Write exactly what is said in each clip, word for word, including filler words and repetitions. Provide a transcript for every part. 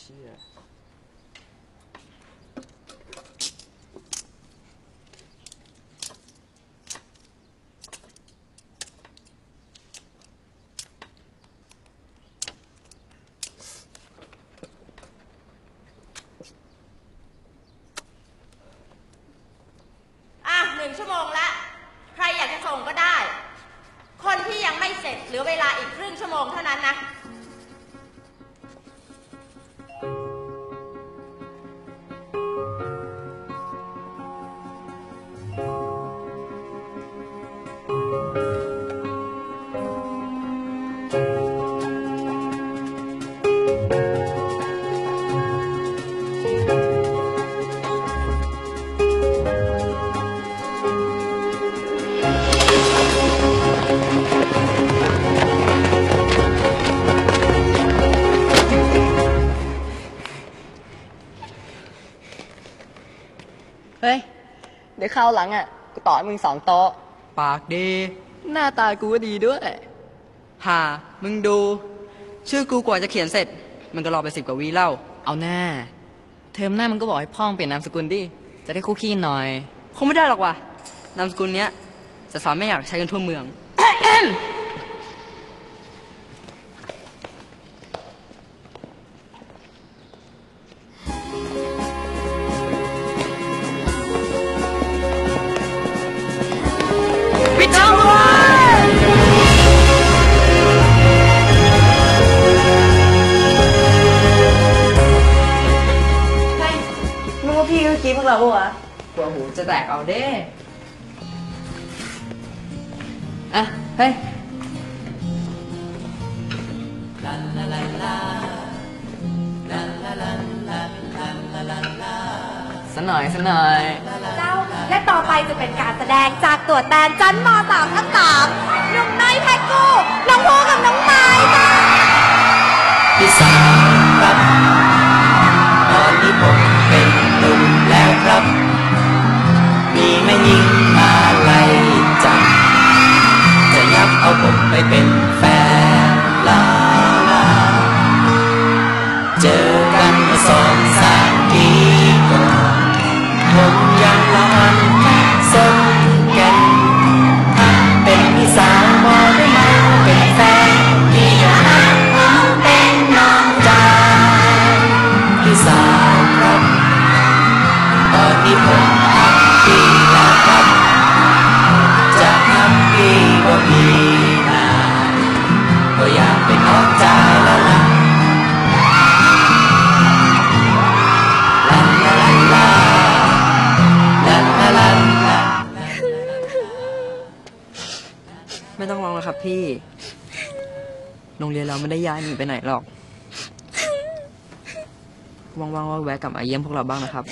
เชี่ยอ่ะหนึ่งชั่วโมงละใครอยากจะส่งก็ได้คนที่ยังไม่เสร็จเหลือเวลาอีกครึ่งชั่วโมงเท่านั้นนะเฮ้ยเดี๋ยวคราวหลังอ่ะกูต่อให้มึงสองโต๊ะปากดีหน้าตากูก็ดีด้วยฮ่ามึงดู ชื่อกูกว่าจะเขียนเสร็จ มันก็รอไปสิบกว่าวีเล่าเอาหน้าเทอมหน้ามันก็บอกให้พ่องเปลี่ยนนามสกุลดิจะได้คู่ขี้หน่อยคงไม่ได้หรอกว่ะนามสกุลเนี้ยจะสอนไม่อยากใช้กันทั่วเมืองปิดช่องเลยเฮ้ยมึงว่าพี่ก็คิดพวกเราปะวะกลัวหูจะแตกเอาเด้อ่ะเฮ้ยสักหน่อยสักหน่อยเจ้าและต่อไปจะเป็นการแสดงจากตัวแทนชั้นม.สามทั้งสามหนุ่มน้อยแพ็กกูน้องพูกับน้องไม้จ้าพี่สาวครับตอนนี้ผมเป็นหนุ่มแล้วครับมีแม่หญิงมาไล่จับจะยับเอาผมไปเป็นแฟนลาลาเจอกันมาสองสามปีก่อนผมยังละอ่อนสนกันถ้าเป็นพี่สาวมอได้มาเป็นแฟนพี่อยากให้ผมเป็นน้องใจพี่สาวครับตอนนี้ผมอัพพี่แล้วครับจะอัพพี่ก็มีนาก็อยากเป็นน้องใจแล้วนะไม่ต้องร้องแล้วครับพี่โรงเรียนเราไม่ได้ย้ายหนีไปไหนหรอกว่างๆก็แวะกลับมาเยี่ยมพวกเราบ้างนะครับ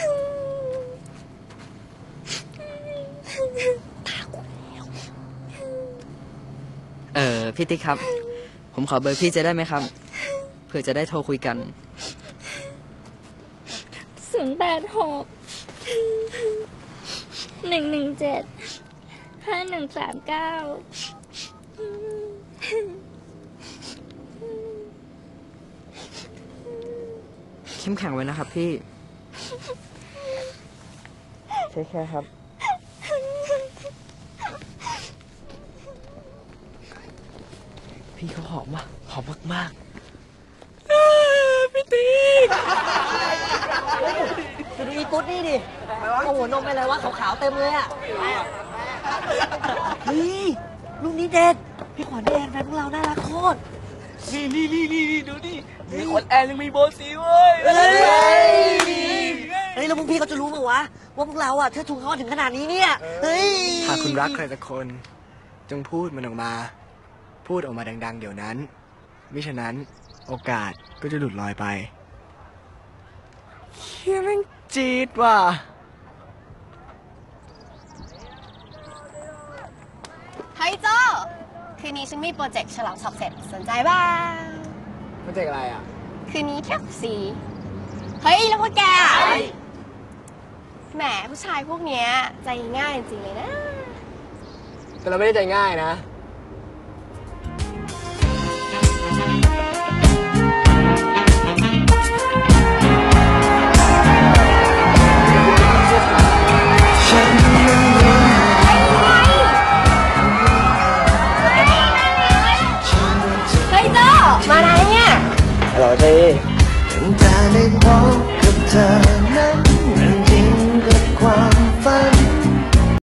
เออพี่ติ๊กครับผมขอเบอร์พี่จะได้ไหมครับเพื่อจะได้โทรคุยกันศูนย์แปดหกหนึ่งหนึ่งเจ็ดห้าหนึ่งสามเก้าเข้มแข็งไว้นะครับพี่ใช่แค่ครับพี่เขาหอมว่ะหอมมากๆพี่ติ๊กดูดูอีกุ๊ดนี่ดิเอาหัวนมไปเลยว่าขาวๆเต็มเลยอ่ะเฮ้ยลูกนี้เด็ดพี่ขวัญแอนแฟนพวกเราน่ารักโคตรนี่นี่นี่นี่ดูดิมีขวัญแอนยังมีโบสีเว้ยเฮ้ยเฮ้ยแล้วพวกพี่เขาจะรู้ป่าวะว่าพวกเราอ่ะเธอถูกเขาถึงขนาดนี้เนี่ยเฮ้ยหากคุณรักใครสักคนจงพูดมันออกมาพูดออกมาดังๆเดี๋ยวนั้นมิฉะนั้นโอกาสก็จะหลุดลอยไปเฮียแม่งจี๊ดว่ะเฮ้ยโจ้คืนนี้ฉันมีโปรเจกต์ฉลองสอบเสร็จสนใจบ้างโปรเจกต์อะไรอ่ะคืนนี้เที่ยวสีเฮ้ยแล้วพวกแกแหมผู้ชายพวกเนี้ยใจง่ายจริงๆเลยนะแต่เราไม่ได้ใจง่ายนะต่อเทตั้งแต่ได้พบกับเธอนั้น